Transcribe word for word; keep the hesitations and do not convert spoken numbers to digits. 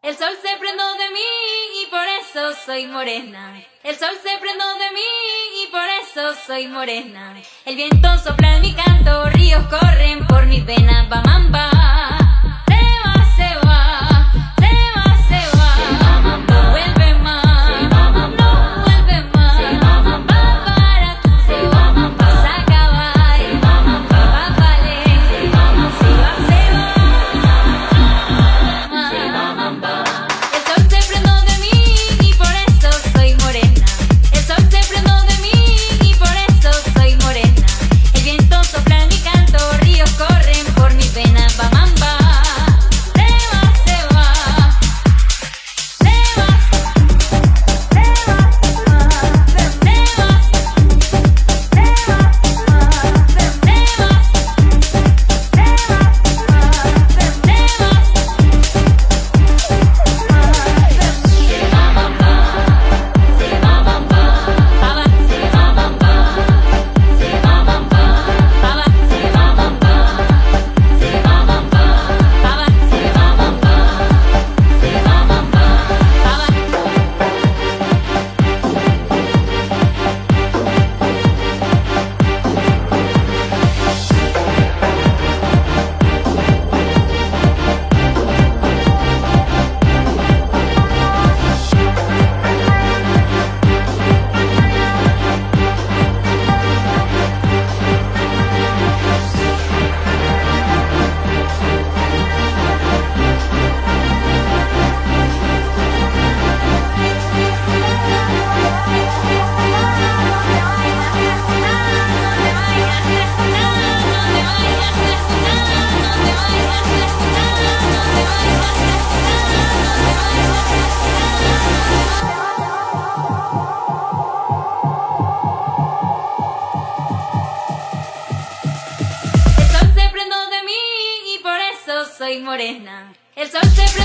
El sol se prendó de mí y por eso soy morena. El sol se prendó de mí y por eso soy morena. El viento sopla en mi canto, ríos corren por mis venas. Bamamba, se va, se va, se va, se va. No vuelve más, no vuelve más. Va para tu, se va, vas a acabar, va a valer, se va, se va. Soy morena. El sol se prende